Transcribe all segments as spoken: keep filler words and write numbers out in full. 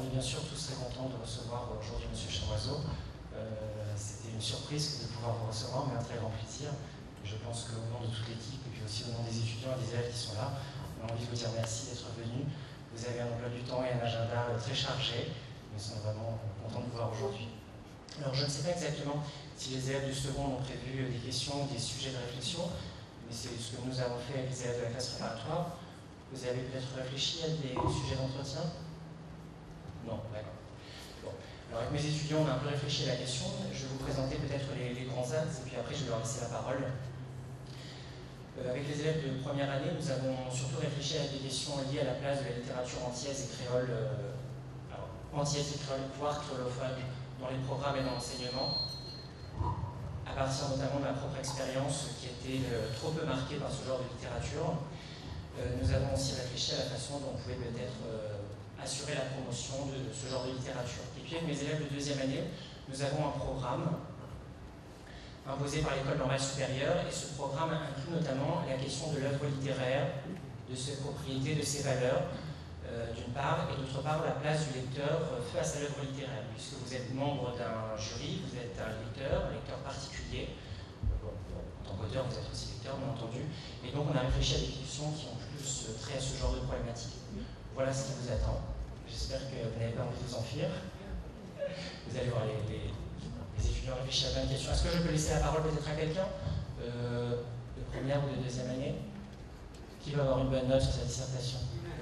est bien sûr tous très contents de recevoir aujourd'hui M. Chamoiseau. Euh, C'était une surprise de pouvoir vous recevoir, mais un très grand plaisir. Je pense qu'au nom de toute l'équipe, et puis aussi au nom des étudiants et des élèves qui sont là, on a envie de vous dire merci d'être venus. Vous avez un emploi du temps et un agenda très chargé. Nous sommes vraiment contents de vous voir aujourd'hui. Alors, je ne sais pas exactement si les élèves du second ont prévu des questions, des sujets de réflexion, mais c'est ce que nous avons fait avec les élèves de la classe préparatoire. Vous avez peut-être réfléchi à des sujets d'entretien? Non, d'accord. Bon. Alors, avec mes étudiants, on a un peu réfléchi à la question. Je vais vous présenter peut-être les, les grands axes, et puis après, je vais leur laisser la parole. Euh, avec les élèves de première année, nous avons surtout réfléchi à des questions liées à la place de la littérature antillaise et créole, euh, alors, antillaise et créole, voire créolophone, dans les programmes et dans l'enseignement, à partir notamment de ma propre expérience qui était euh, trop peu marquée par ce genre de littérature. Euh, nous avons aussi réfléchi à la façon dont on pouvait peut-être euh, assurer la promotion de ce genre de littérature. Et puis avec mes élèves de deuxième année, nous avons un programme imposé par l'école normale supérieure, et ce programme inclut notamment la question de l'œuvre littéraire, de ses propriétés, de ses valeurs, euh, d'une part, et d'autre part la place du lecteur face à l'œuvre littéraire, puisque vous êtes membre d'un jury, vous êtes un lecteur, un lecteur particulier. Bon, bon, en tant qu'auteur, vous êtes aussi lecteur, bien entendu, et donc on a réfléchi à des questions qui ont plus trait à ce genre de problématique. Voilà ce qui vous attend. J'espère que vous n'avez pas envie de vous enfuir. Vous allez voir les, les Les étudiants réfléchissent à plein de questions. Est-ce que je peux laisser la parole peut-être à quelqu'un euh, de première ou de deuxième année qui va avoir une bonne note sur sa dissertation?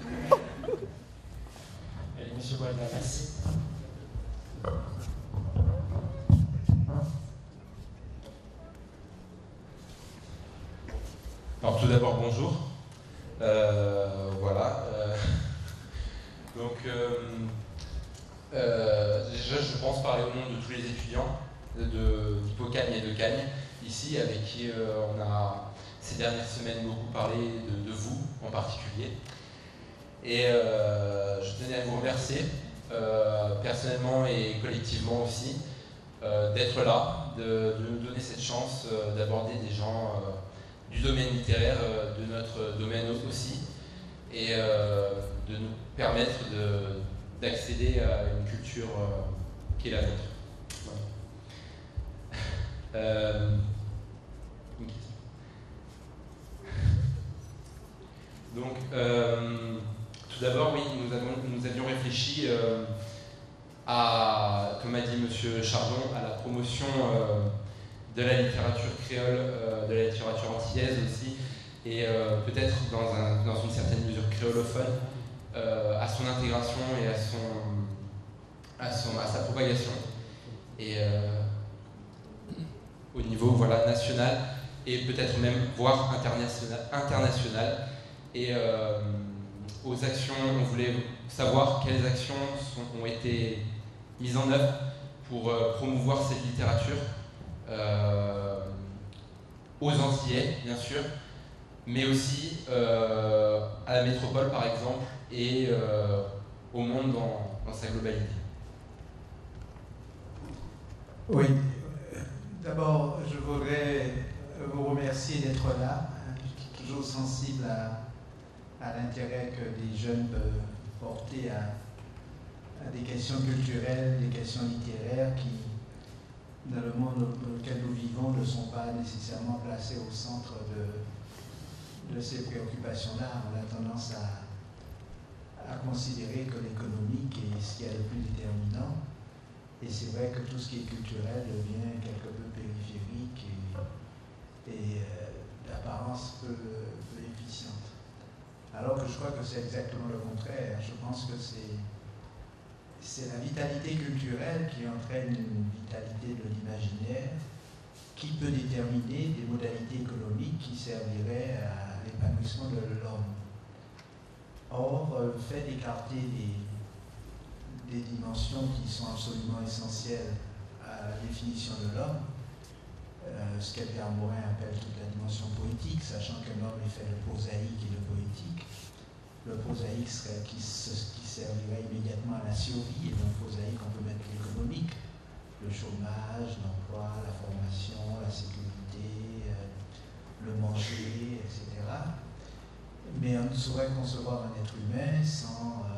Allez, monsieur Boisdin, merci. Alors tout d'abord, bonjour. Euh, voilà. Euh, donc, euh, euh, déjà, je pense parler au nom de tous les étudiants d'Hippocagne et de Cagne, ici, avec qui euh, on a ces dernières semaines beaucoup parlé de, de vous en particulier. Et euh, je tenais à vous remercier, euh, personnellement et collectivement aussi, euh, d'être là, de, de nous donner cette chance euh, d'aborder des gens euh, du domaine littéraire, euh, de notre domaine aussi, et euh, de nous permettre d'accéder à une culture euh, qui est la nôtre. Voilà. Euh, donc, euh, tout d'abord, oui, nous, avons, nous avions réfléchi euh, à, comme a dit M. Chardon, à la promotion euh, de la littérature créole, euh, de la littérature antillaise aussi, et euh, peut-être dans, un, dans une certaine mesure créolophone, euh, à son intégration et à, son, à, son, à sa propagation. Et euh, au niveau voilà, national et peut-être même voire international, international. Et euh, aux actions, on voulait savoir quelles actions sont, ont été mises en œuvre pour euh, promouvoir cette littérature euh, aux Antillais, bien sûr, mais aussi euh, à la métropole, par exemple, et euh, au monde dans, dans sa globalité. Oui. D'abord, je voudrais vous remercier d'être là. Je suis toujours sensible à, à l'intérêt que les jeunes peuvent porter à, à des questions culturelles, des questions littéraires qui, dans le monde dans lequel nous vivons, ne sont pas nécessairement placées au centre de, de ces préoccupations-là. On a tendance à, à considérer que l'économique est ce qu'il y a de plus déterminant. Et c'est vrai que tout ce qui est culturel devient quelque peu périphérique et, et euh, d'apparence peu, peu efficiente. Alors que je crois que c'est exactement le contraire. Je pense que c'est c'est la vitalité culturelle qui entraîne une vitalité de l'imaginaire qui peut déterminer des modalités économiques qui serviraient à l'épanouissement de l'homme. Or, le fait d'écarter les des dimensions qui sont absolument essentielles à la définition de l'homme, euh, ce qu'Edgar Morin appelle toute la dimension poétique, sachant que l'homme est fait de prosaïque et de poétique. Le prosaïque serait qui, qui servirait immédiatement à la survie, et dans le prosaïque on peut mettre l'économique, le chômage, l'emploi, la formation, la sécurité, euh, le manger, et cetera. Mais on ne saurait concevoir un être humain sans euh, la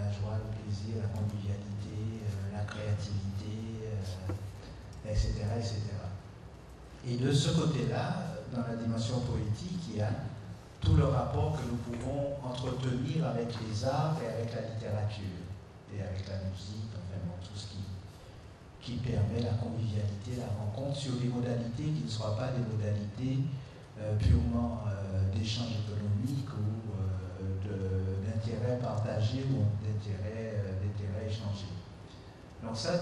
la joie, le plaisir, la convivialité, euh, la créativité, euh, et cetera, et cetera. Et de ce côté-là, dans la dimension poétique, il y a tout le rapport que nous pouvons entretenir avec les arts et avec la littérature, et avec la musique, enfin bon, tout ce qui, qui permet la convivialité, la rencontre sur des modalités qui ne soient pas des modalités euh, purement euh, d'échange économique ou euh, d'intérêt partagé ou d'intérêt euh, d'intérêt échangé. Donc ça,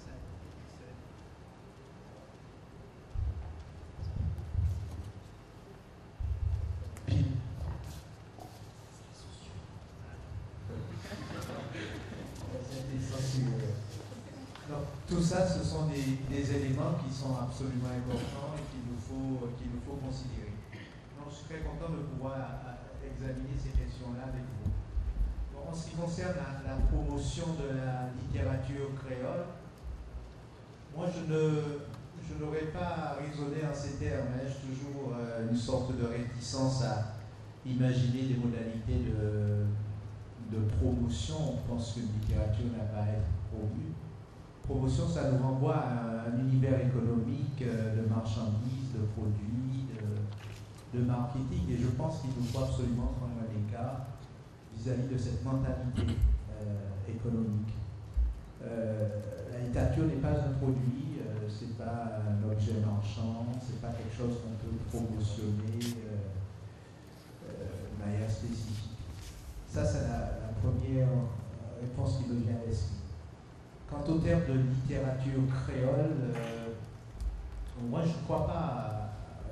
donc, tout ça, ce sont des, des éléments qui sont absolument importants et qu'il nous faut, qu'il nous faut considérer. Donc, je suis très content de pouvoir à, à examiner ces questions-là avec vous. Bon, en ce qui concerne la, la promotion de la littérature créole, moi, je ne je n'aurais pas raisonné en ces termes. Hein. J'ai toujours euh, une sorte de réticence à imaginer des modalités de, de promotion. On pense qu'une littérature n'a pas à être promue. Promotion, ça nous renvoie à un univers économique de marchandises, de produits, de, de marketing. Et je pense qu'il nous faut absolument prendre un écart vis-à-vis de cette mentalité euh, économique. Euh, la littérature n'est pas un produit, euh, c'est pas un objet marchand, c'est pas quelque chose qu'on peut promotionner euh, euh, de manière spécifique. Ça, c'est la, la première réponse qui me vient à l'esprit. Quant au terme de littérature créole, euh, moi je ne crois pas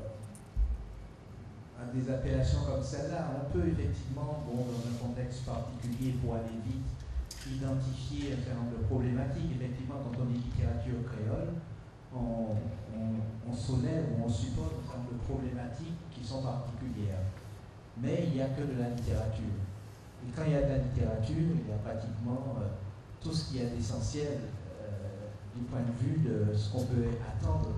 à, à des appellations comme celle-là. On peut effectivement, bon, dans un contexte particulier pour aller vite, identifier un certain nombre de problématiques. Effectivement, quand on dit littérature créole, on, on, on soulève ou on suppose un certain nombre de problématiques qui sont particulières. Mais il n'y a que de la littérature. Et quand il y a de la littérature, il y a pratiquement euh, tout ce qu'il y a d'essentiel euh, du point de vue de ce qu'on peut attendre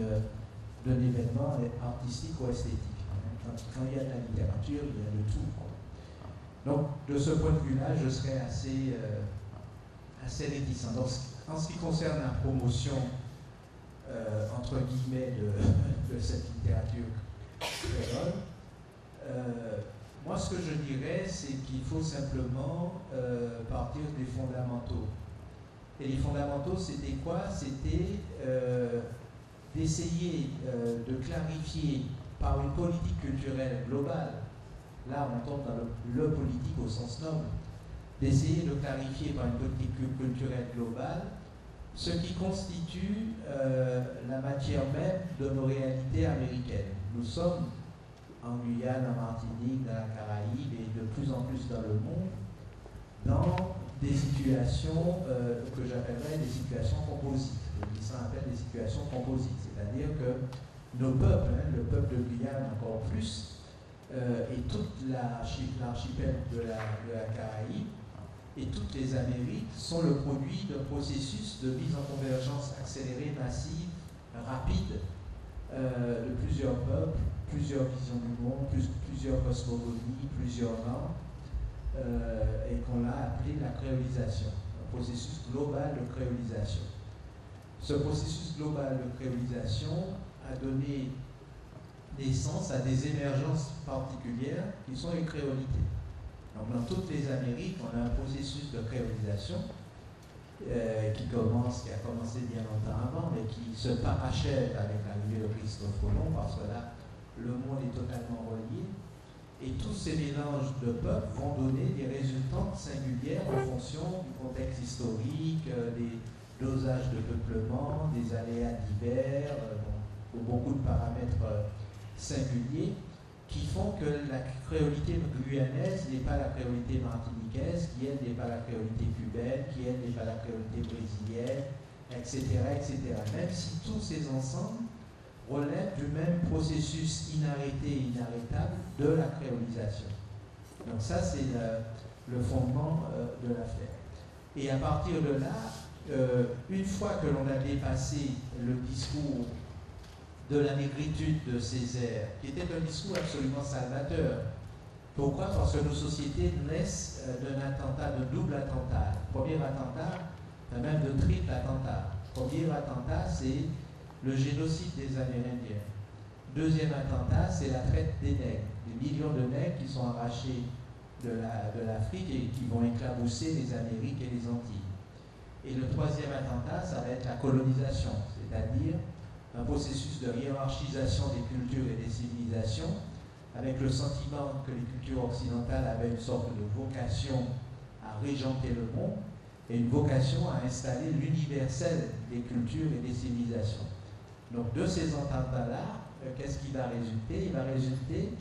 d'un événement artistique ou esthétique. Quand, quand il y a de la littérature, il y a de tout. Quoi. Donc, de ce point de vue-là, je serais assez, euh, assez réticent. Donc, en ce qui concerne la promotion, euh, entre guillemets, de, de cette littérature créole, euh, moi, ce que je dirais, c'est qu'il faut simplement euh, partir des fondamentaux. Et les fondamentaux, c'était quoi? C'était euh, d'essayer euh, de clarifier par une politique culturelle globale. Là, on tombe dans le, le politique au sens noble, d'essayer de clarifier par une politique culturelle globale ce qui constitue euh, la matière même de nos réalités américaines. Nous sommes en Guyane, en Martinique, dans la Caraïbe et de plus en plus dans le monde, dans des situations euh, que j'appellerais des situations composites. Les lycéens appellent des situations composites, c'est-à-dire que nos peuples, hein, le peuple de Guyane encore plus, Euh, et toute l'archipel de la, de la Caraïbe et toutes les Amériques sont le produit d'un processus de mise en convergence accélérée, massive, rapide, euh, de plusieurs peuples, plusieurs visions du monde, plus, plusieurs cosmogonies, plusieurs langues, euh, et qu'on a appelé la créolisation, un processus global de créolisation. Ce processus global de créolisation a donné naissance à des émergences particulières qui sont les créolités. Donc dans toutes les Amériques, on a un processus de créolisation euh, qui commence, qui a commencé bien longtemps avant, mais qui se parachève avec l'arrivée de Christophe Colomb, parce que là, le monde est totalement relié. Et tous ces mélanges de peuples vont donner des résultats singulières en fonction du contexte historique, euh, des dosages de peuplement, des aléas divers, euh, bon, beaucoup de paramètres euh, singuliers qui font que la créolité guyanaise n'est pas la créolité martiniquaise, qui elle n'est pas la créolité cubaine, qui elle n'est pas la créolité brésilienne, et cetera, et cetera. Même si tous ces ensembles relèvent du même processus inarrêté et inarrêtable de la créolisation. Donc ça, c'est le, le fondement euh, de l'affaire. Et à partir de là, euh, une fois que l'on a dépassé le discours de la négritude de Césaire, qui était un discours absolument salvateur. Pourquoi? Parce que nos sociétés naissent d'un attentat, de double attentat. Premier attentat, même de triple attentat. Premier attentat, c'est le génocide des Amérindiens. Deuxième attentat, c'est la traite des nègres. Des millions de nègres qui sont arrachés de l'Afrique la, et qui vont éclabousser les Amériques et les Antilles. Et le troisième attentat, ça va être la colonisation, c'est-à-dire un processus de hiérarchisation des cultures et des civilisations, avec le sentiment que les cultures occidentales avaient une sorte de vocation à régenter le monde et une vocation à installer l'universel des cultures et des civilisations. Donc de ces attentats-là, qu'est-ce qui va résulter? Il va résulter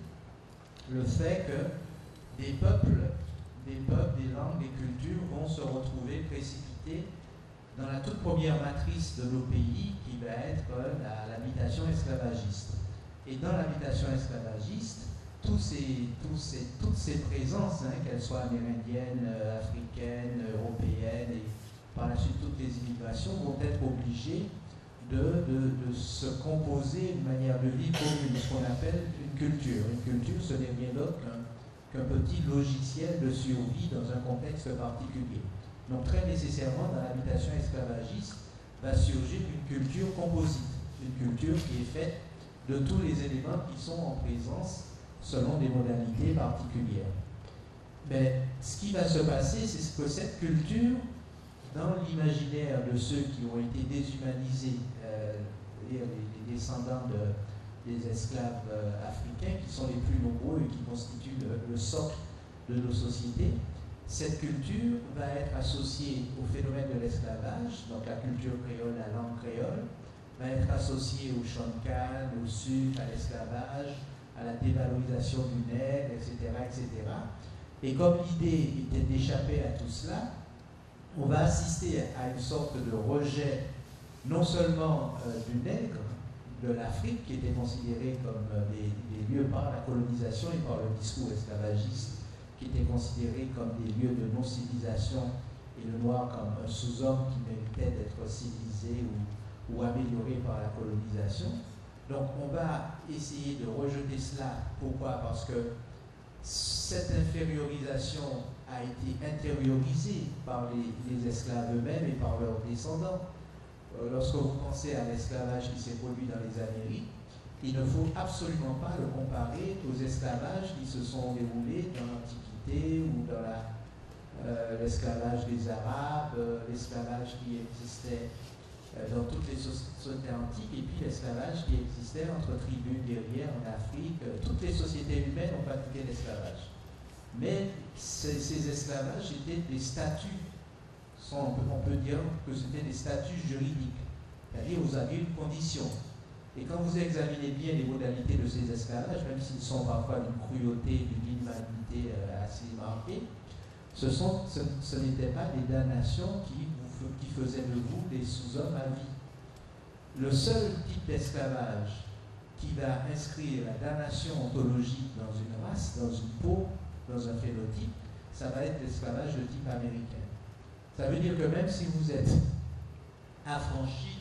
le fait que des peuples, des peuples, des langues, des cultures vont se retrouver précipités dans la toute première matrice de nos pays, qui va être l'habitation esclavagiste. Et dans l'habitation esclavagiste, tous ces, tous ces, toutes ces présences, hein, qu'elles soient amérindiennes, euh, africaines, européennes, et par la suite toutes les immigrations, vont être obligées de, de, de se composer une manière de vie commune, ce qu'on appelle une culture. Une culture, ce n'est rien d'autre qu'un qu'un petit logiciel de survie dans un contexte particulier. Donc très nécessairement, dans l'habitation esclavagiste, va surgir une culture composite, une culture qui est faite de tous les éléments qui sont en présence selon des modalités particulières. Mais ce qui va se passer, c'est que cette culture, dans l'imaginaire de ceux qui ont été déshumanisés, euh, les, les descendants de, des esclaves euh, africains, qui sont les plus nombreux et qui constituent le, le socle de nos sociétés, cette culture va être associée au phénomène de l'esclavage, donc la culture créole, la langue créole, va être associée au chant de canne, au sucre, à l'esclavage, à la dévalorisation du nègre, et cetera, et cetera. Et comme l'idée était d'échapper à tout cela, on va assister à une sorte de rejet, non seulement euh, du nègre, de l'Afrique, qui était considéré comme euh, des, des lieux par la colonisation et par le discours esclavagiste, qui étaient considérés comme des lieux de non-civilisation, et le noir comme un sous-homme qui méritait d'être civilisé ou, ou amélioré par la colonisation. Donc on va essayer de rejeter cela. Pourquoi? Parce que cette infériorisation a été intériorisée par les, les esclaves eux-mêmes et par leurs descendants. Euh, lorsque vous pensez à l'esclavage qui s'est produit dans les Amériques, il ne faut absolument pas le comparer aux esclavages qui se sont déroulés dans l'Antiquité ou dans euh, l'esclavage des Arabes, euh, l'esclavage qui existait euh, dans toutes les sociétés antiques, et puis l'esclavage qui existait entre tribus guerrières en Afrique. Euh, toutes les sociétés humaines ont pratiqué l'esclavage. Mais ces, ces esclavages étaient des statuts, on peut, on peut dire que c'était des statuts juridiques, c'est-à-dire vous aviez une condition. Et quand vous examinez bien les modalités de ces esclavages, même s'ils sont parfois d'une cruauté, d'une inhumanité euh, assez marquée, ce, sont, ce, ce n'étaient pas des damnations qui, vous, qui faisaient de vous des sous-hommes à vie. Le seul type d'esclavage qui va inscrire la damnation ontologique dans une race, dans une peau, dans un phénotype, ça va être l'esclavage de type américain. Ça veut dire que même si vous êtes affranchi,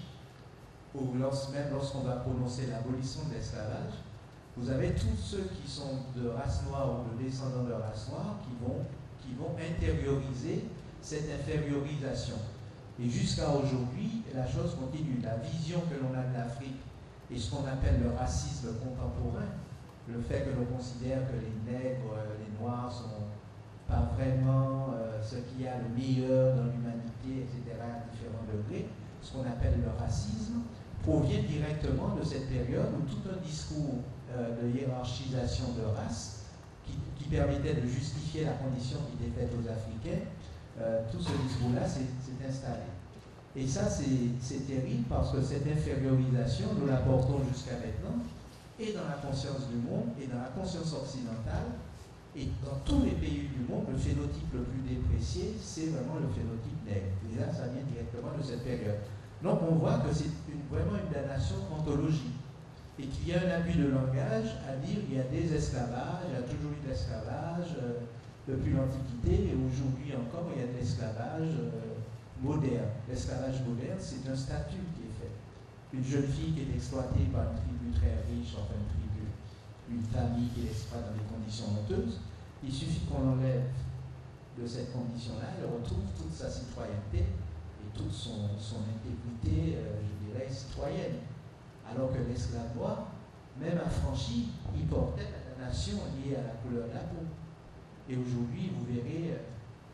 ou même lorsqu'on va prononcer l'abolition de l'esclavage, vous avez tous ceux qui sont de race noire ou de descendants de race noire qui vont, qui vont intérioriser cette infériorisation. Et jusqu'à aujourd'hui, la chose continue. La vision que l'on a de l'Afrique et ce qu'on appelle le racisme contemporain, le fait que l'on considère que les nègres, les noirs sont pas vraiment euh, ce qu'il y a le meilleur dans l'humanité, et cetera, à différents degrés, ce qu'on appelle le racisme, provient directement de cette période où tout un discours euh, de hiérarchisation de race qui, qui permettait de justifier la condition qui était faite aux Africains, euh, tout ce discours-là s'est installé. Et ça, c'est terrible parce que cette infériorisation, nous la portons jusqu'à maintenant, et dans la conscience du monde, et dans la conscience occidentale, et dans tous les pays du monde, le phénotype le plus déprécié, c'est vraiment le phénotype nègre. Et là, ça vient directement de cette période. Donc on voit que c'est vraiment une damnation ontologique et qu'il y a un abus de langage à dire qu'il y a des esclavages, il y a toujours eu de l'esclavage euh, depuis l'Antiquité et aujourd'hui encore il y a de l'esclavage euh, moderne. L'esclavage moderne, c'est un statut qui est fait. Une jeune fille qui est exploitée par une tribu très riche, enfin une tribu, une famille qui l'exploite dans des conditions honteuses, Il suffit qu'on enlève de cette condition-là, il retrouve toute sa citoyenneté et toute son, son intégrité, euh, je dirais, citoyenne. Alors que l'esclave noir, même affranchi, il portait la nation liée à la couleur de la peau. Et aujourd'hui, vous verrez euh,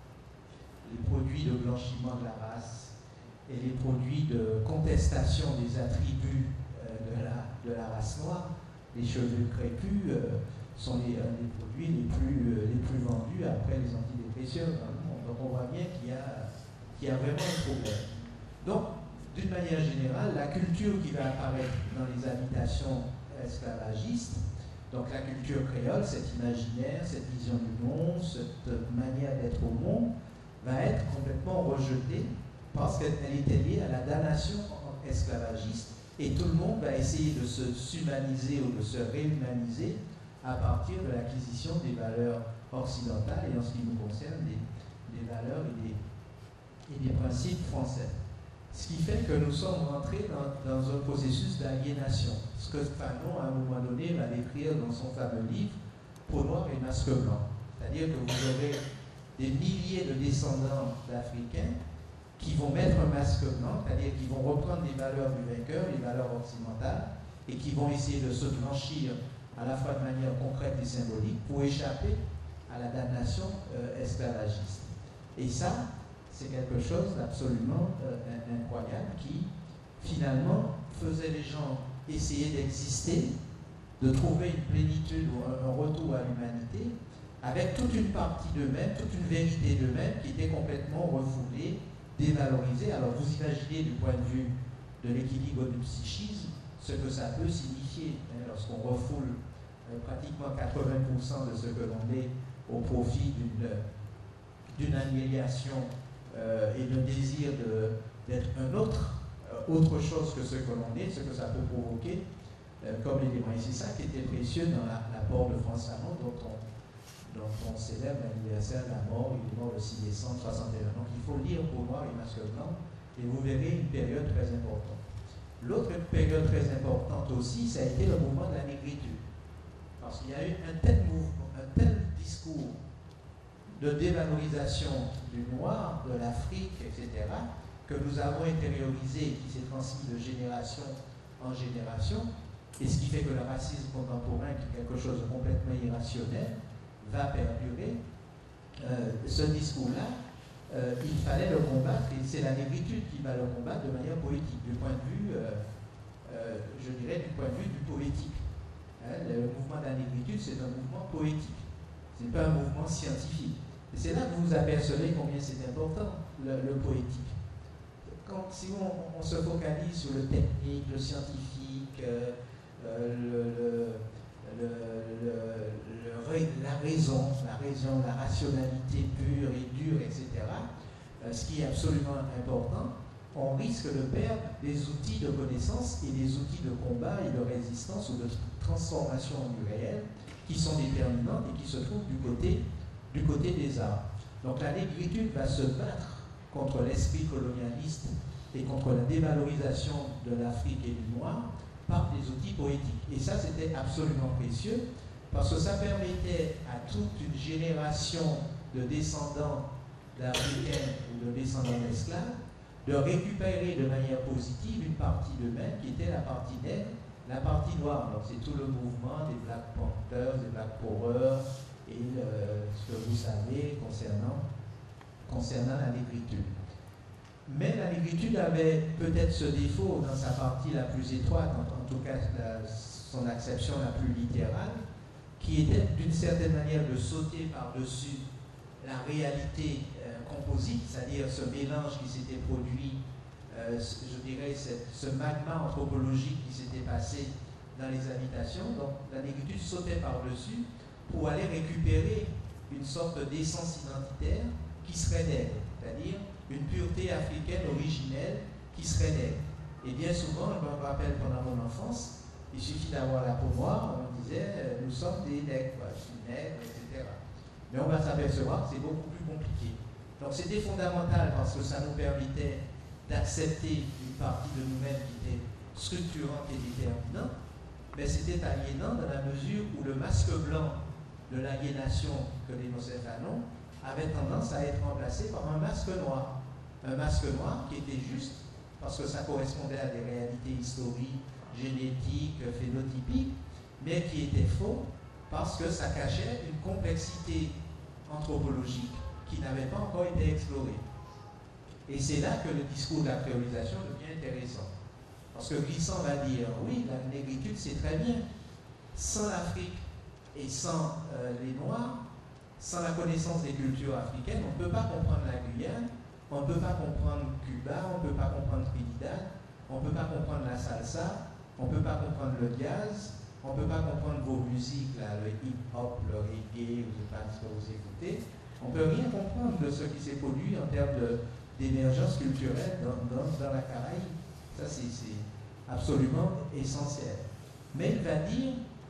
les produits de blanchiment de la race et les produits de contestation des attributs euh, de, la, de la race noire, les cheveux crépus euh, sont les, euh, les produits les plus, euh, les plus vendus après les antidépresseurs dans le monde. Donc on voit bien qu'il y a, qu'il y a vraiment un problème. Donc, d'une manière générale, la culture qui va apparaître dans les habitations esclavagistes, donc la culture créole, cet imaginaire, cette vision du monde, cette manière d'être au monde, va être complètement rejetée parce qu'elle était liée à la damnation esclavagiste et tout le monde va essayer de se s'humaniser ou de se réhumaniser à partir de l'acquisition des valeurs occidentales et en ce qui nous concerne des, des valeurs et des, et des principes français. Ce qui fait que nous sommes rentrés dans, dans un processus d'aliénation. Ce que Fanon, à un moment donné, va décrire dans son fameux livre Peau noire et masque blanc. C'est-à-dire que vous aurez des milliers de descendants d'Africains qui vont mettre un masque blanc, c'est-à-dire qui vont reprendre les valeurs du vainqueur, les valeurs occidentales, et qui vont essayer de se blanchir à la fois de manière concrète et symbolique pour échapper à la damnation euh, esclavagiste. Et ça, c'est quelque chose d'absolument euh, incroyable qui, finalement, faisait les gens essayer d'exister, de trouver une plénitude ou un, un retour à l'humanité, avec toute une partie d'eux-mêmes, toute une vérité d'eux-mêmes qui était complètement refoulée, dévalorisée. Alors vous imaginez du point de vue de l'équilibre du psychisme ce que ça peut signifier hein, lorsqu'on refoule euh, pratiquement quatre-vingts pour cent de ce que l'on est au profit d'une d'une annihilation euh, et d'un désir d'être un autre, euh, autre chose que ce que l'on est, ce que ça peut provoquer euh, comme élément. Et c'est ça qui était précieux dans l'apport de Frantz Fanon, dont on dont on célèbre l'anniversaire de la mort. Il est mort le six décembre soixante et un. Donc il faut lire Peau noire et masque blanc et vous verrez une période très importante. L'autre période très importante aussi, ça a été le mouvement de la négritude. Parce qu'il y a eu un tel mouvement, un tel discours de dévalorisation du noir, de l'Afrique, et cetera, que nous avons intériorisé, qui s'est transmis de génération en génération, et ce qui fait que le racisme contemporain, qui est quelque chose de complètement irrationnel, va perdurer. Euh, ce discours-là, euh, il fallait le combattre, et c'est la négritude qui va le combattre de manière poétique, du point de vue, euh, euh, je dirais, du point de vue du poétique. Hein, le mouvement de la négritude, c'est un mouvement poétique, ce n'est pas un mouvement scientifique. Et c'est là que vous apercevez combien c'est important, le, le poétique. Quand, si on, on se focalise sur le technique, le scientifique, euh, euh, le, le Le, le, le, la raison, la raison, la rationalité pure et dure, et cetera, euh, ce qui est absolument important, on risque de perdre des outils de connaissance et des outils de combat et de résistance ou de transformation du réel qui sont déterminants et qui se trouvent du côté, du côté des arts. Donc la négritude va se battre contre l'esprit colonialiste et contre la dévalorisation de l'Afrique et du noir par des outils poétiques. Et ça, c'était absolument précieux, parce que ça permettait à toute une génération de descendants d'Africains ou de descendants d'esclaves de récupérer de manière positive une partie d'eux-mêmes qui était la partie nègre, la partie noire. Donc c'est tout le mouvement des Black Panthers, des Black Power, et euh, ce que vous savez concernant, concernant la négritude. Mais la négritude avait peut-être ce défaut dans sa partie la plus étroite, en, en tout cas la, son acception la plus littérale, qui était d'une certaine manière de sauter par-dessus la réalité euh, composite, c'est-à-dire ce mélange qui s'était produit, euh, je dirais cette, ce magma anthropologique qui s'était passé dans les habitations. Donc la négritude sautait par-dessus pour aller récupérer une sorte d'essence identitaire qui serait nègre, c'est-à-dire une pureté africaine originelle qui serait nègre. Et bien souvent, je me rappelle pendant mon enfance, il suffit d'avoir la peau noire, on me disait euh, nous sommes des nègres, quoi, je suis nègre, et cetera. Mais on va s'apercevoir que c'est beaucoup plus compliqué. Donc c'était fondamental parce que ça nous permettait d'accepter une partie de nous-mêmes qui était structurante et déterminante, mais c'était aliénant dans la mesure où le masque blanc de l'aliénation que les Nocéphales avait tendance à être remplacé par un masque noir. Un masque noir qui était juste parce que ça correspondait à des réalités historiques, génétiques, phénotypiques, mais qui était faux parce que ça cachait une complexité anthropologique qui n'avait pas encore été explorée. Et c'est là que le discours de la créolisation devient intéressant. Parce que Glissant va dire, oui, la négritude c'est très bien. Sans l'Afrique et sans euh, les Noirs, sans la connaissance des cultures africaines, on ne peut pas comprendre la Guyane, on ne peut pas comprendre Cuba, on ne peut pas comprendre Trinidad, on ne peut pas comprendre la salsa, on ne peut pas comprendre le jazz, on ne peut pas comprendre vos musiques, là, le hip-hop, le reggae, je ne sais pas ce que vous écoutez. On ne peut rien comprendre de ce qui s'est produit en termes d'émergence culturelle dans, dans, dans la Caraïbe. Ça, c'est absolument essentiel. Mais il va dire,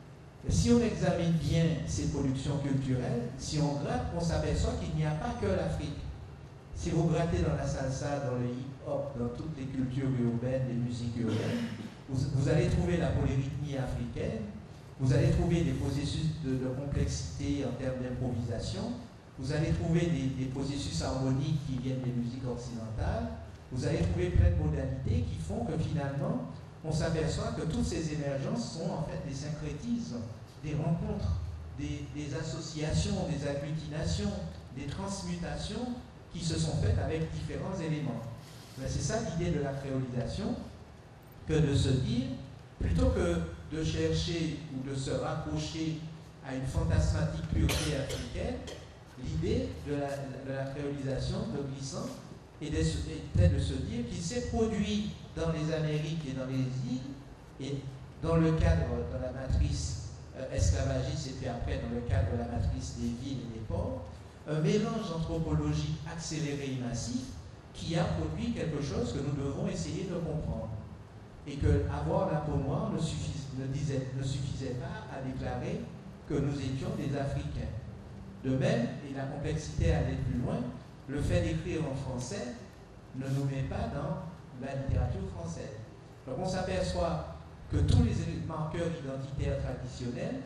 si on examine bien ces productions culturelles, si on gratte, on s'aperçoit qu'il n'y a pas que l'Afrique. Si vous grattez dans la salsa, dans le hip-hop, dans toutes les cultures urbaines, les musiques urbaines, vous, vous allez trouver la polyrythmie africaine, vous allez trouver des processus de, de complexité en termes d'improvisation, vous allez trouver des, des processus harmoniques qui viennent des musiques occidentales, vous allez trouver plein de modalités qui font que finalement, on s'aperçoit que toutes ces émergences sont en fait des syncrétismes, des rencontres, des, des associations, des agglutinations, des transmutations qui se sont faites avec différents éléments. C'est ça l'idée de la créolisation, que de se dire, plutôt que de chercher ou de se raccrocher à une fantasmatique pureté africaine, l'idée de la, de la créolisation de Glissant était de se dire qu'il s'est produit dans les Amériques et dans les îles, et dans le cadre de la matrice euh, esclavagiste, et puis après dans le cadre de la matrice des villes et des ports, un mélange anthropologique accéléré et massif qui a produit quelque chose que nous devons essayer de comprendre. Et que avoir la peau noire ne, suffis, ne, disait, ne suffisait pas à déclarer que nous étions des Africains. De même, et la complexité allait plus loin, le fait d'écrire en français ne nous met pas dans la littérature française. Donc on s'aperçoit que tous les marqueurs identitaires traditionnels,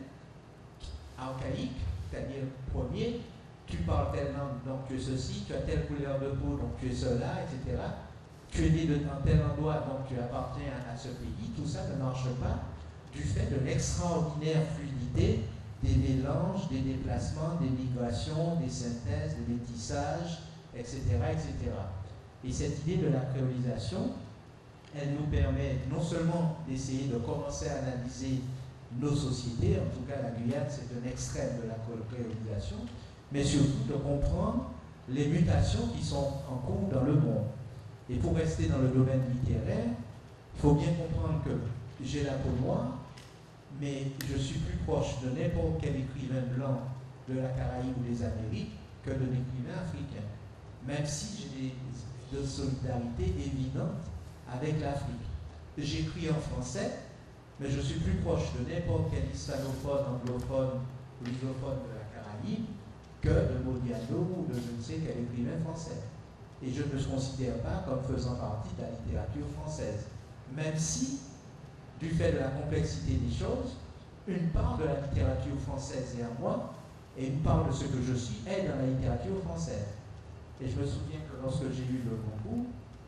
archaïques, c'est-à-dire premier, tu parles telle langue, donc tu es ceci, tu as telle couleur de peau, donc tu es cela, et cetera. Tu es né dans tel endroit, donc tu appartiens à, à ce pays, tout ça ne marche pas du fait de l'extraordinaire fluidité des mélanges, des déplacements, des migrations, des synthèses, des métissages, et cetera, et cetera. Et cette idée de la créolisation, elle nous permet non seulement d'essayer de commencer à analyser nos sociétés, en tout cas la Guyane c'est un extrême de la créolisation, mais surtout de comprendre les mutations qui sont en cours dans le monde. Et pour rester dans le domaine littéraire, il faut bien comprendre que j'ai la peau noire, mais je suis plus proche de n'importe quel écrivain blanc de la Caraïbe ou des Amériques que de l'écrivain africain, même si j'ai des solidarité évidente avec l'Afrique. J'écris en français, mais je suis plus proche de n'importe quel hispanophone, anglophone ou lusophone de la Caraïbe que de Modiano ou de je ne sais quel écrivain français. Et je ne me considère pas comme faisant partie de la littérature française, même si, du fait de la complexité des choses, une part de la littérature française est à moi, et une part de ce que je suis est dans la littérature française. Et je me souviens que lorsque j'ai eu le concours,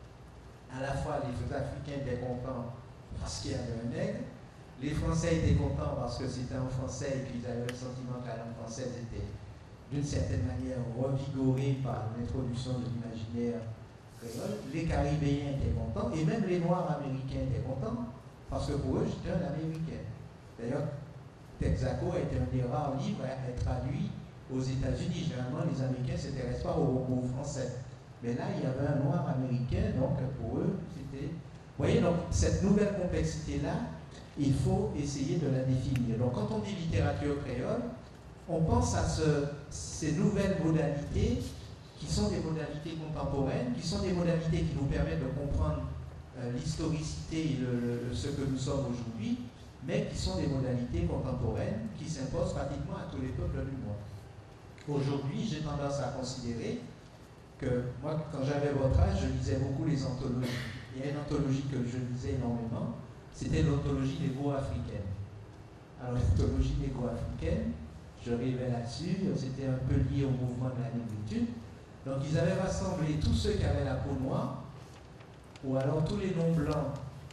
à la fois les Africains étaient contents parce qu'il y avait un nègre, les Français étaient contents parce que c'était en français et qu'ils avaient le sentiment que la langue française était d'une certaine manière revigorée par l'introduction de l'imaginaire créole. Les Caribéens étaient contents et même les Noirs américains étaient contents parce que pour eux j'étais un Américain. D'ailleurs, Texaco était un des rares livres à être traduit aux États-Unis. Généralement, les Américains ne s'intéressent pas aux mots français. Mais là, il y avait un noir américain, donc pour eux, c'était... Vous voyez, donc, cette nouvelle complexité-là, il faut essayer de la définir. Donc, quand on dit littérature créole, on pense à ce, ces nouvelles modalités qui sont des modalités contemporaines, qui sont des modalités qui nous permettent de comprendre euh, l'historicité et le, le, ce que nous sommes aujourd'hui, mais qui sont des modalités contemporaines qui s'imposent pratiquement à tous les peuples du monde. Aujourd'hui, j'ai tendance à considérer que moi, quand j'avais votre âge, je lisais beaucoup les anthologies. Il y a une anthologie que je lisais énormément, c'était l'anthologie négro-africaine. Alors, l'anthologie négro-africaine, je rêvais là-dessus, c'était un peu lié au mouvement de la négritude. Donc ils avaient rassemblé tous ceux qui avaient la peau noire, ou alors tous les noms blancs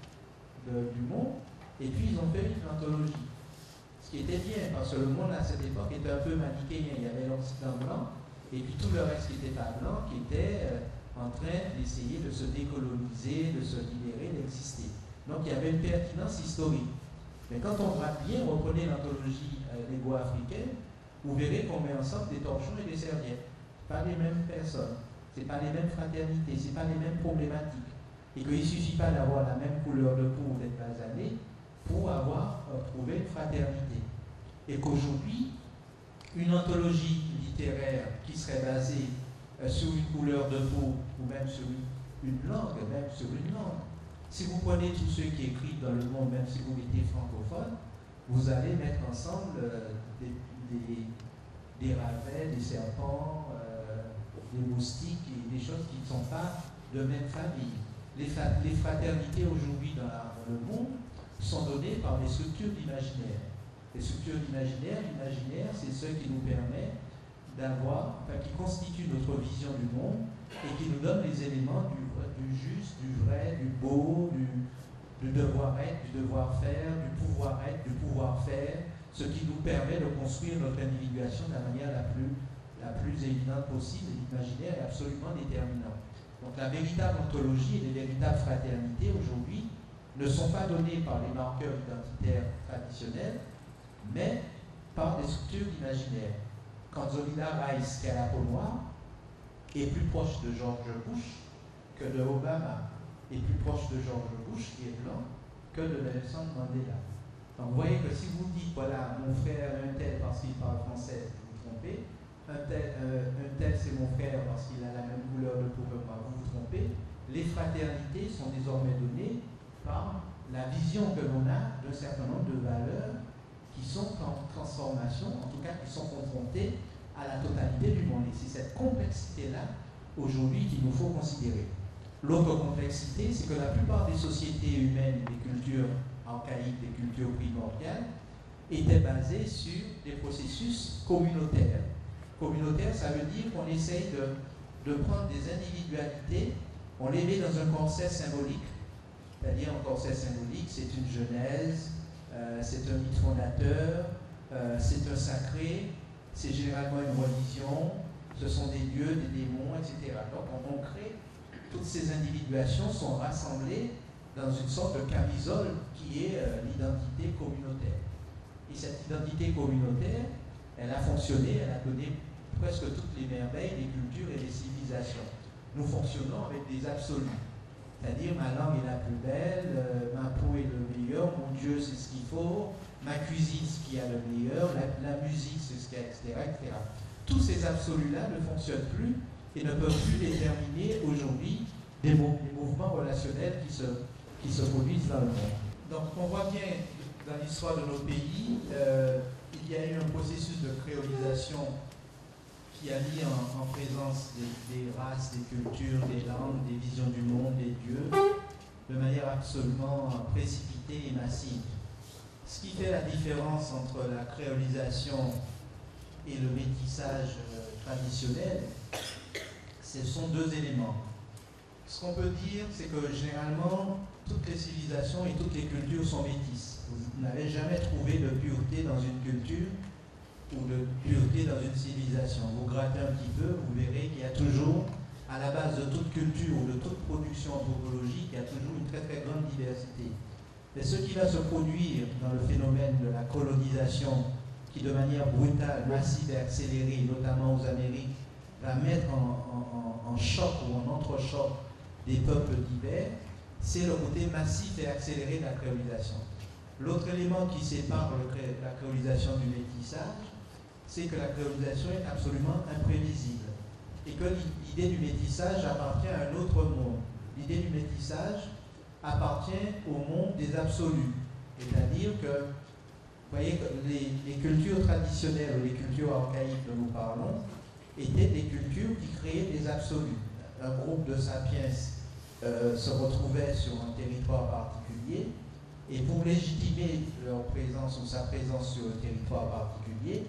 de, du monde, et puis ils ont fait une anthologie. Ce qui était bien, parce que le monde à cette époque était un peu manichéen. Il y avait l'Occident blanc, et puis tout le reste qui n'était pas blanc, qui était euh, en train d'essayer de se décoloniser, de se libérer, d'exister. Donc il y avait une pertinence historique. Mais quand on va bien reprenez l'anthologie euh, des bois africaines, vous verrez qu'on met ensemble des torchons et des serviettes. Pas les mêmes personnes, ce n'est pas les mêmes fraternités, ce n'est pas les mêmes problématiques. Et qu'il ne suffit pas d'avoir la même couleur de peau d'être basané pour avoir euh, trouvé une fraternité. Et qu'aujourd'hui, une anthologie littéraire qui serait basée euh, sur une couleur de peau ou même sur une, une langue, même sur une langue, si vous prenez tous ceux qui écrivent dans le monde, même si vous mettez francophone, vous allez mettre ensemble euh, des, des, des ravets, des serpents, euh, des moustiques et des choses qui ne sont pas de même famille. Les, les fraternités aujourd'hui dans, dans le monde sont données par des structures d'imaginaire. Les structures d'imaginaire, l'imaginaire, c'est ce qui nous permet d'avoir, enfin qui constitue notre vision du monde et qui nous donne les éléments du, du juste, du vrai, du beau, du, du devoir-être, du devoir-faire, du pouvoir-être, du pouvoir-faire, ce qui nous permet de construire notre individuation de la manière la plus, la plus évidente possible. L'imaginaire est absolument déterminant. Donc la véritable ontologie et les véritables fraternités aujourd'hui ne sont pas données par les marqueurs identitaires traditionnels, mais par des structures d'imaginaire. Quand Zolina Rice, qui a la peau noire, est plus proche de George Bush que de Obama, est plus proche de George Bush, qui est blanc, que de Nelson Mandela. Donc vous voyez que si vous dites, voilà, mon frère un tel parce qu'il parle français, vous vous trompez, un tel, euh, un tel c'est mon frère parce qu'il a la même couleur de peau que moi, vous vous trompez. Les fraternités sont désormais données par la vision que l'on a d'un certain nombre de valeurs qui sont en transformation, en tout cas qui sont confrontées à la totalité du monde. Et c'est cette complexité-là, aujourd'hui, qu'il nous faut considérer. L'autre complexité, c'est que la plupart des sociétés humaines, des cultures archaïques, des cultures primordiales, étaient basées sur des processus communautaires. Communautaire, ça veut dire qu'on essaye de, de prendre des individualités, on les met dans un corset symbolique. C'est-à-dire un corset symbolique, c'est une genèse, euh, c'est un mythe fondateur, euh, c'est un sacré, c'est généralement une religion, ce sont des dieux, des démons, et cetera. Donc on, on crée, toutes ces individuations sont rassemblées dans une sorte de camisole qui est euh, l'identité communautaire. Et cette identité communautaire, elle a fonctionné, elle a donné presque toutes les merveilles des cultures et des civilisations. Nous fonctionnons avec des absolus. C'est-à-dire, ma langue est la plus belle, euh, ma peau est le meilleur, mon Dieu, c'est ce qu'il faut, ma cuisine, ce qu'il y a le meilleur, la, la musique, c'est ce qu'il y a, et cetera, et cetera. Tous ces absolus-là ne fonctionnent plus et ne peuvent plus déterminer aujourd'hui des, mou des mouvements relationnels qui se, qui se produisent dans le monde. Donc, on voit bien dans l'histoire de nos pays, euh, il y a eu un processus de créolisation qui a mis en, en présence des, des races, des cultures, des langues, des visions du monde, des dieux, de manière absolument précipitée et massive. Ce qui fait la différence entre la créolisation et le métissage euh, traditionnel, ce sont deux éléments. Ce qu'on peut dire, c'est que généralement, toutes les civilisations et toutes les cultures sont métisses. Vous n'avez jamais trouvé de pureté dans une culture ou de pureté dans une civilisation. Vous grattez un petit peu, vous verrez qu'il y a toujours, à la base de toute culture ou de toute production anthropologique, il y a toujours une très très grande diversité. Mais ce qui va se produire dans le phénomène de la colonisation, qui de manière brutale, massive et accélérée, notamment aux Amériques, va mettre en, en, en choc ou en entrechoc des peuples divers, c'est le côté massif et accéléré de la créolisation. L'autre élément qui sépare le, la créolisation du métissage, c'est que la créolisation est absolument imprévisible et que l'idée du métissage appartient à un autre monde. L'idée du métissage appartient au monde des absolus. C'est-à-dire que, vous voyez, que les, les cultures traditionnelles ou les cultures archaïques dont nous parlons étaient des cultures qui créaient des absolus. Un groupe de sapiens euh, se retrouvait sur un territoire particulier et pour légitimer leur présence ou sa présence sur un territoire particulier,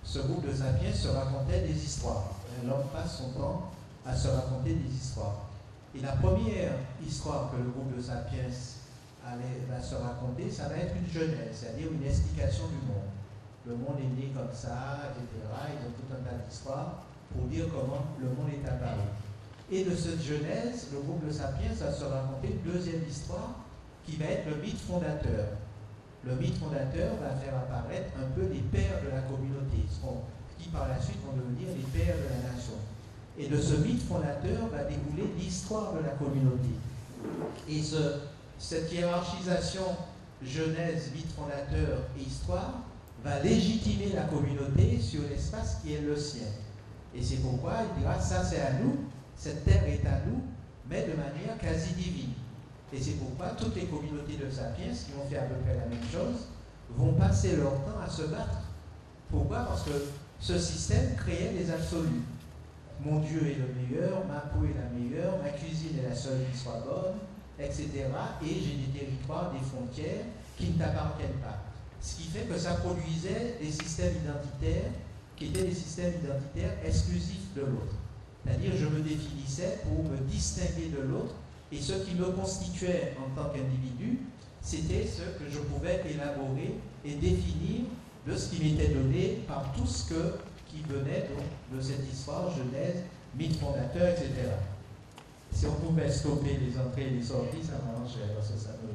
ce groupe de sapiens se racontait des histoires. L'homme passe son temps à se raconter des histoires. Et la première histoire que le groupe de sapiens allait, va se raconter, ça va être une genèse, c'est-à-dire une explication du monde. Le monde est né comme ça, et cetera. Ils ont tout un tas d'histoires pour dire comment le monde est apparu. Et de cette genèse, le groupe de sapiens va se raconter une deuxième histoire qui va être le mythe fondateur. Le mythe fondateur va faire apparaître un peu les pères de la communauté, qui par la suite vont devenir les pères de la nation. Et de ce mythe fondateur va découler l'histoire de la communauté. Et ce, cette hiérarchisation genèse, mythe fondateur et histoire va légitimer la communauté sur l'espace qui est le sien. Et c'est pourquoi il dira, ça c'est à nous, cette terre est à nous, mais de manière quasi divine. Et c'est pourquoi toutes les communautés de sapiens, qui ont fait à peu près la même chose, vont passer leur temps à se battre. Pourquoi? Parce que ce système créait des absolus. Mon Dieu est le meilleur, ma peau est la meilleure, ma cuisine est la seule qui soit bonne, et cetera. Et j'ai des territoires, des frontières qui ne t'appartiennent pas. Ce qui fait que ça produisait des systèmes identitaires qui étaient des systèmes identitaires exclusifs de l'autre. C'est-à-dire, je me définissais pour me distinguer de l'autre, et ce qui me constituait en tant qu'individu, c'était ce que je pouvais élaborer et définir de ce qui m'était donné par tout ce que, qui venait donc de cette histoire, genèse, mythe fondateur, et cetera. Si on pouvait stopper les entrées et les sorties, ça m'arrangerait, parce que ça me...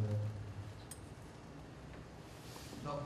Donc,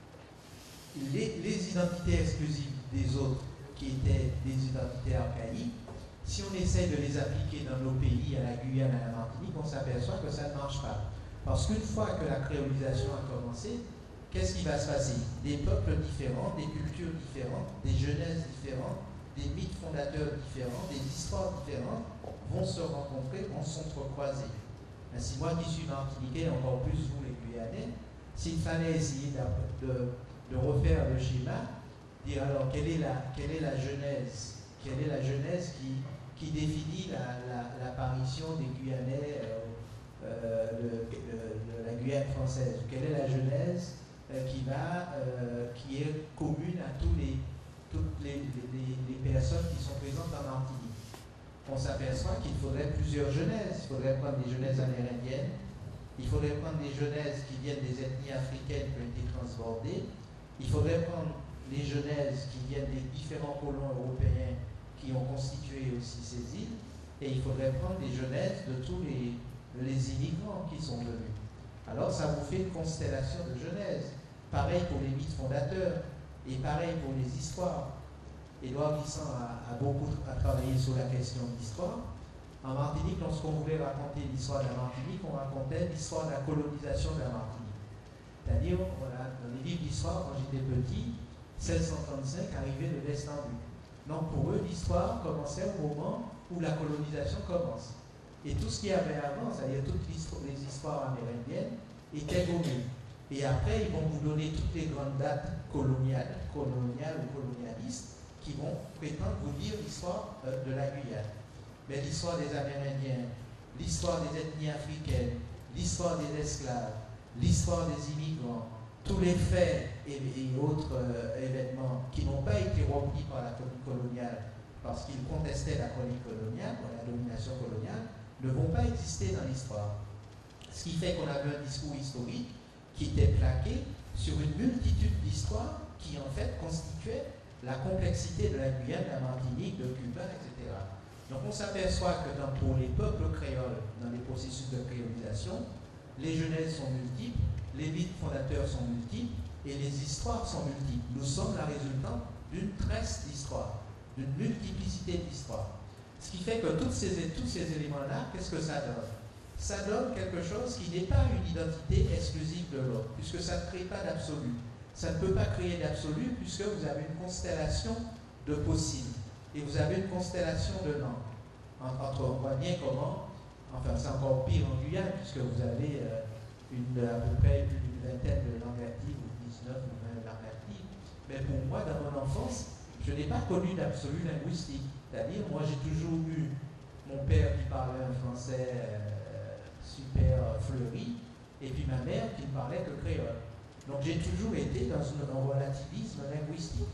les, les identités exclusives des autres, qui étaient des identités archaïques, si on essaye de les appliquer dans nos pays, à la Guyane, à la Martinique, on s'aperçoit que ça ne marche pas. Parce qu'une fois que la créolisation a commencé, qu'est-ce qui va se passer? Des peuples différents, des cultures différentes, des jeunesses différentes, des mythes fondateurs différents, des histoires différentes vont se rencontrer, vont s'entrecroiser. Ainsi, moi qui suis martiniquais, encore plus vous les Guyanais, s'il fallait essayer de, de, de refaire le schéma, dire alors quelle est la, quelle est la genèse, quelle est la genèse qui, qui définit l'apparition la, la, des Guyanais euh, euh, de, de, de la Guyane française, quelle est la genèse euh, qui, va, euh, qui est commune à tous les, toutes les, les, les personnes qui sont présentes en Martinique. On s'aperçoit qu'il faudrait plusieurs genèses. Il faudrait prendre des genèses amérindiennes, il faudrait prendre des genèses qui viennent des ethnies africaines qui ont été transbordées, il faudrait prendre les genèses qui viennent des différents colons européens qui ont constitué aussi ces îles, et il faudrait prendre les genèses de tous les, les immigrants qui sont venus. Alors ça vous fait une constellation de genèse. Pareil pour les mythes fondateurs, et pareil pour les histoires. Édouard Glissant a, a beaucoup a travaillé sur la question de l'histoire. En Martinique, lorsqu'on voulait raconter l'histoire de la Martinique, on racontait l'histoire de la colonisation de la Martinique. C'est-à-dire, voilà, dans les livres d'histoire, quand j'étais petit, seize cent trente-cinq, arrivait de l'Est en vue. Donc pour eux, l'histoire commençait au moment où la colonisation commence. Et tout ce qu'il y avait avant, c'est-à-dire toutes les histoires amérindiennes, étaient gommées. Et après, ils vont vous donner toutes les grandes dates coloniales, coloniales ou colonialistes qui vont prétendre vous dire l'histoire euh, de la Guyane. Mais l'histoire des Amérindiens, l'histoire des ethnies africaines, l'histoire des esclaves, l'histoire des immigrants, tous les faits et, et autres euh, événements qui n'ont pas été remplis par la chronique coloniale parce qu'ils contestaient la chronique coloniale, la domination coloniale, ne vont pas exister dans l'histoire. Ce qui fait qu'on avait un discours historique qui était plaqué sur une multitude d'histoires qui en fait constituaient la complexité de la Guyane, de la Martinique, de Cuba, et cetera. Donc on s'aperçoit que dans, pour les peuples créoles, dans les processus de créolisation, les genèses sont multiples, les mythes fondateurs sont multiples et les histoires sont multiples. Nous sommes la résultante d'une tresse d'histoires, d'une multiplicité d'histoires. Ce qui fait que toutes ces, tous ces éléments-là, qu'est-ce que ça donne? Ça donne quelque chose qui n'est pas une identité exclusive de l'autre, puisque ça ne crée pas d'absolu. Ça ne peut pas créer d'absolu puisque vous avez une constellation de possibles et vous avez une constellation de langues. Entre, on voit bien comment, enfin c'est encore pire en Guyane puisque vous avez euh, une, à peu près plus d'une vingtaine de langues actives ou dix-neuf ou vingt langues actives. Mais pour moi, dans mon enfance, je n'ai pas connu d'absolu linguistique. C'est-à-dire, moi j'ai toujours eu mon père qui parlait un français euh, super fleuri et puis ma mère qui ne parlait que créole. Donc j'ai toujours été dans un relativisme linguistique.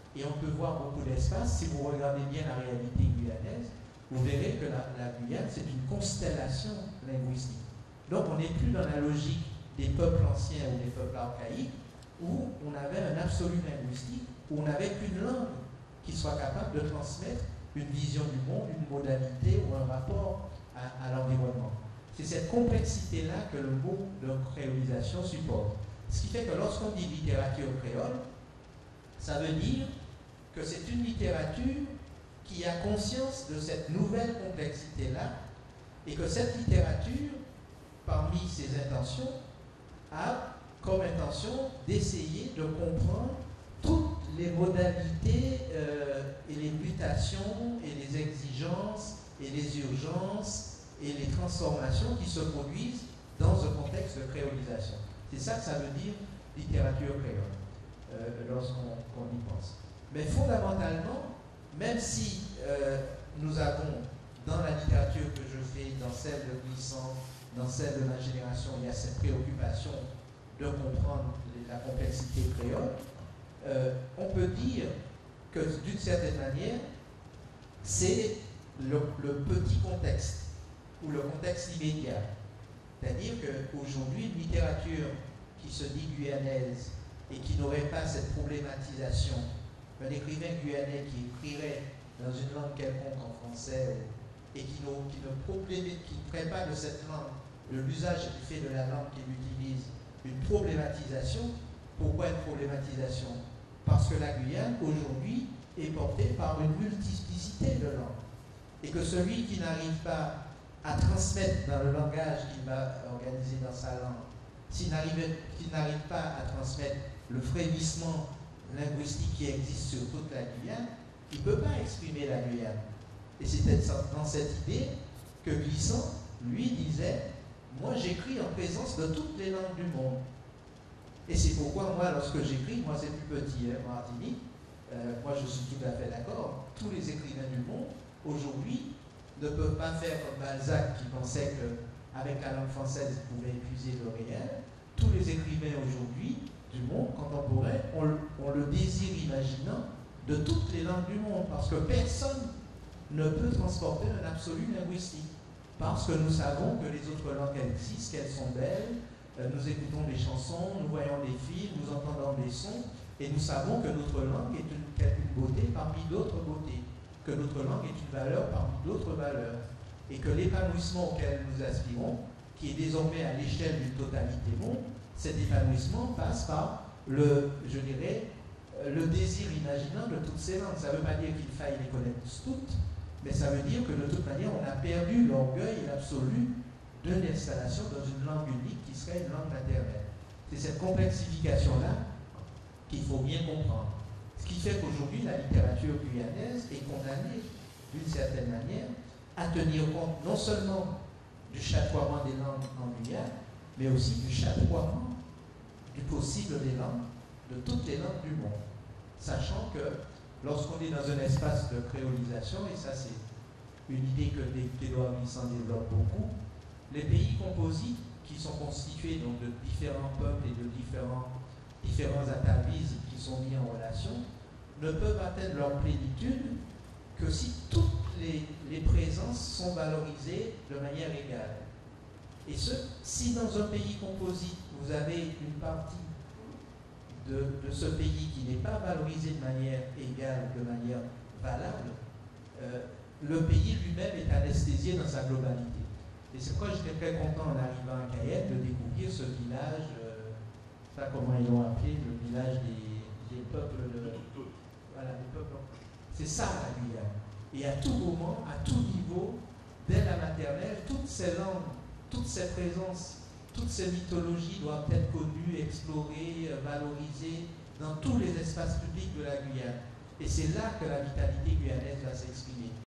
et on peut voir beaucoup d'espace. Si vous regardez bien la réalité guyanaise, vous verrez que la, la Guyane, c'est une constellation linguistique. Donc on n'est plus dans la logique des peuples anciens ou des peuples archaïques, où on avait un absolu linguistique, où on n'avait qu'une langue qui soit capable de transmettre une vision du monde, une modalité ou un rapport à, à l'environnement. C'est cette complexité-là que le mot de créolisation supporte. Ce qui fait que lorsqu'on dit littérature créole, ça veut dire que c'est une littérature qui a conscience de cette nouvelle complexité-là et que cette littérature, parmi ses intentions, a comme intention d'essayer de comprendre toutes les modalités euh, et les mutations et les exigences et les urgences et les transformations qui se produisent dans un contexte de créolisation. C'est ça que ça veut dire littérature créole, euh, lorsqu'on qu'on y pense. Mais fondamentalement, même si euh, nous avons dans la littérature que je fais, dans celle de Glissant, dans celle de ma génération, il y a cette préoccupation de comprendre la complexité créole, euh, on peut dire que d'une certaine manière, c'est le, le petit contexte ou le contexte immédiat. C'est-à-dire qu'aujourd'hui, une littérature qui se dit guyanaise et qui n'aurait pas cette problématisation, un écrivain guyanais qui écrirait dans une langue quelconque en français et qui ne, qui ne, problém, qui ne ferait pas de cette langue, de l'usage qu'il fait de la langue qu'il utilise, une problématisation. Pourquoi une problématisation? Parce que la Guyane, aujourd'hui, est portée par une multiplicité de langues. Et que celui qui n'arrive pas à transmettre dans le langage qu'il va organiser dans sa langue, s'il n'arrive pas à transmettre le frémissement linguistique qui existe sur toute la Guyane, il ne peut pas exprimer la Guyane. Et c'était dans cette idée que Glissant, lui, disait « Moi, j'écris en présence de toutes les langues du monde. » Et c'est pourquoi, moi, lorsque j'écris, moi, c'est plus petit, hein, Martinique, euh, moi, je suis tout à fait d'accord, tous les écrivains du monde, aujourd'hui, ne peuvent pas faire comme Balzac, qui pensait qu'avec la langue française, il pouvait épuiser le réel. Tous les écrivains aujourd'hui, du monde contemporain, ont, ont le désir imaginant de toutes les langues du monde, parce que personne ne peut transporter un absolu linguistique. Parce que nous savons que les autres langues existent, qu'elles sont belles, euh, nous écoutons des chansons, nous voyons des films, nous entendons des sons, et nous savons que notre langue est une, une beauté parmi d'autres beautés, que notre langue est une valeur parmi d'autres valeurs, et que l'épanouissement auquel nous aspirons, qui est désormais à l'échelle d'une totalité monde, cet épanouissement passe par le, je dirais, le désir imaginant de toutes ces langues. Ça ne veut pas dire qu'il faille les connaître toutes, mais ça veut dire que de toute manière, on a perdu l'orgueil et l'absolu d'une installation dans une langue unique qui serait une langue maternelle. C'est cette complexification-là qu'il faut bien comprendre. Ce qui fait qu'aujourd'hui, la littérature guyanaise est condamnée, d'une certaine manière, à tenir compte non seulement du chatoiement des langues en Guyane, mais aussi du chatoiement du possible des langues, de toutes les langues du monde. Sachant que lorsqu'on est dans un espace de créolisation, et ça c'est une idée que Édouard Glissant développe beaucoup, les pays composites qui sont constitués donc, de différents peuples et de différents, différents atavismes qui sont mis en relation, ne peuvent atteindre leur plénitude que si toutes les, les présences sont valorisées de manière égale. Et ce, si dans un pays composite, vous avez une partie de, de ce pays qui n'est pas valorisée de manière égale, de manière valable, euh, le pays lui-même est anesthésié dans sa globalité. Et c'est pourquoi j'étais très content en arrivant à Cayenne de découvrir ce village, euh, je ne sais pas comment ils l'ont appelé, le village des, des peuples de... Voilà, des peuples. C'est ça la Guyane. Et à tout moment, à tout niveau, dès la maternelle, toutes ces langues, toutes ces présences, toutes ces mythologies doivent être connues, explorées, valorisées dans tous les espaces publics de la Guyane. Et c'est là que la vitalité guyanaise va s'exprimer.